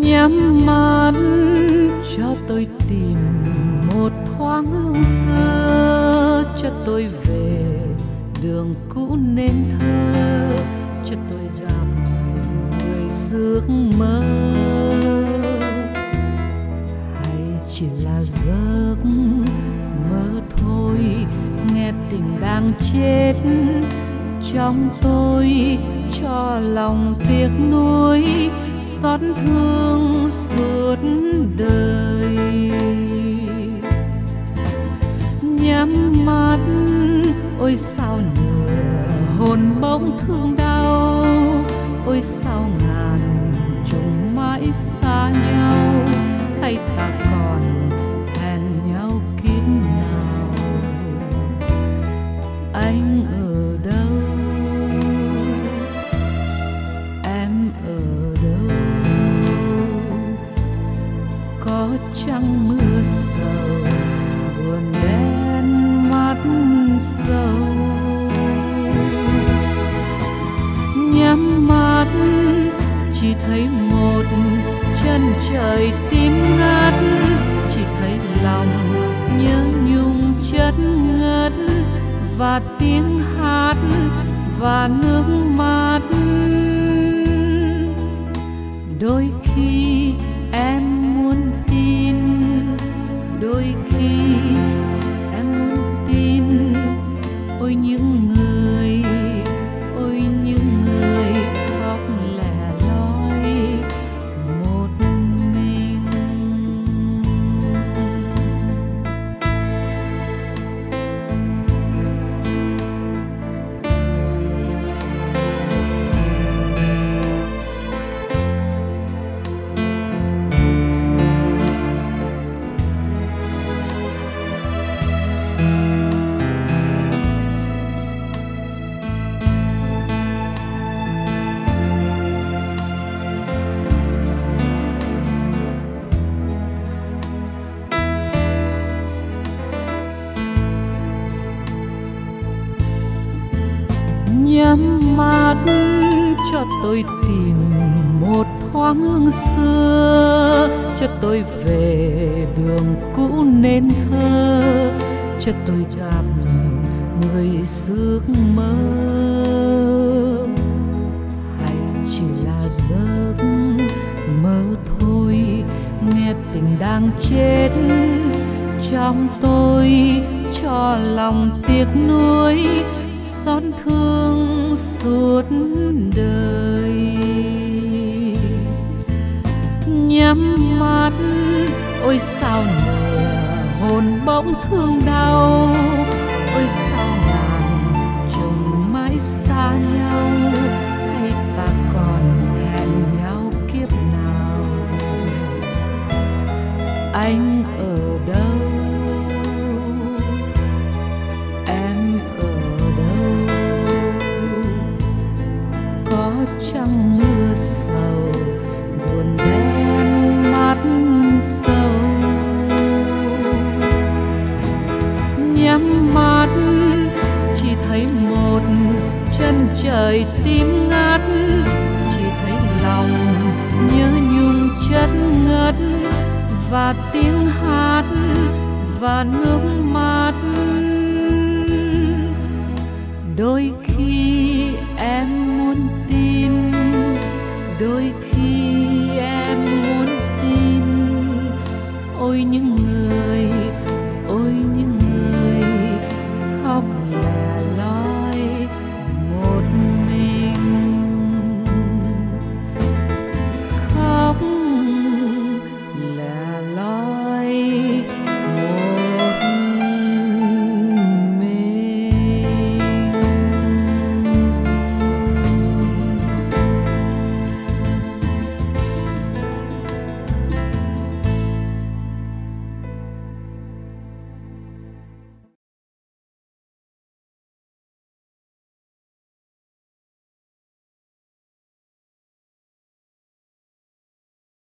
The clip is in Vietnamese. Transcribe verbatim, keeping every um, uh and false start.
Nhắm mắt cho tôi tìm một thoáng hương xưa, cho tôi về đường cũ nên thơ, cho tôi gặp người giấc mơ. Hay chỉ là giấc mơ thôi, nghe tình đang chết trong tôi, cho lòng tiếc nuối xót thương suốt đời. Nhắm mắt ôi sao nửa hồn bỗng thương đau, ôi sao ngàn trùng mãi xa nhau, hay ta còn hẹn nhau kiếp nào. Anh ở đâu, em ở đâu, có chăng mưa sầu buồn đen mắt sâu. Nhắm mắt chỉ thấy một chân trời tím ngắt, chỉ thấy lòng nhớ nhung chất ngất, và tiếng hát và nước mắt. Đôi khi em muốn tin, đôi khi em muốn tin, ôi những người, ôi những người khóc lẻ loi một mình. Nhắm mắt cho tôi tìm một thoáng hương xưa, cho tôi về đường cũ nên thơ, cho tôi gặp người giấc mơ. Hay chỉ là giấc mơ thôi, nghe tình đang chết trong tôi, cho lòng tiếc nuối xót thương suốt đời. Nhắm mắt ôi sao nửa hồn bỗng thương đau, ôi sao ngàn trùng mãi xa nhau, hay ta còn hẹn nhau kiếp nào. Anh ở đâu, trăng mưa sầu buồn đen mắt sâu. Nhắm mắt chỉ thấy một chân trời tím ngắt, chỉ thấy lòng nhớ nhung chất ngất, và tiếng hát và nước mắt. Đôi khi em muốn tin, đôi khi